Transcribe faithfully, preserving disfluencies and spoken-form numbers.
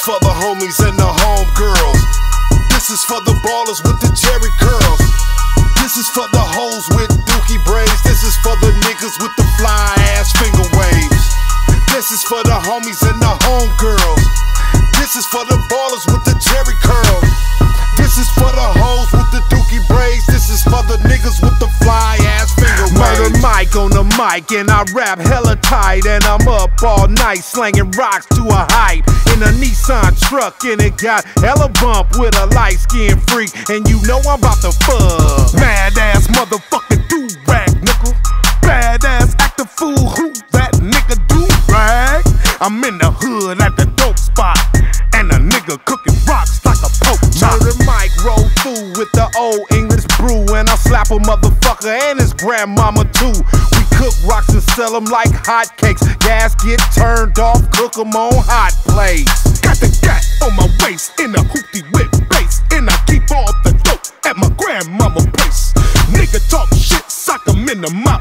for the homies and the homegirls. This is for the ballers with the cherry curls. This is for the hoes with dookie braids. This is for the niggas with the fly ass finger waves. This is for the homies and the homegirls. This is for the ballers with the cherry curls. This is for the hoes with the dookie braids. This is for the niggas with the fly ass finger waves. Murder Mike on the mic and I rap hella tight, and I'm up all night slanging rocks to a hype in a Nissan truck, and it got hella bump with a light skinned freak, and you know I'm about to fuck. Mad ass motherfucking do-rag nigga, bad ass acting fool, who that nigga do-rag? I'm in the hood at the dope spot, and a nigga cooking rocks like a poke chop. Murder Mike roll through with the old English brew, and I slap a motherfucker and his grandmama too. We cook rocks and sell them like hotcakes. Gas get turned off, cook them on hot plates. Got the gat on my waist in a hoopty whip bass, and I keep all the dope at my grandmama place. Nigga talk shit, sock him in the mouth.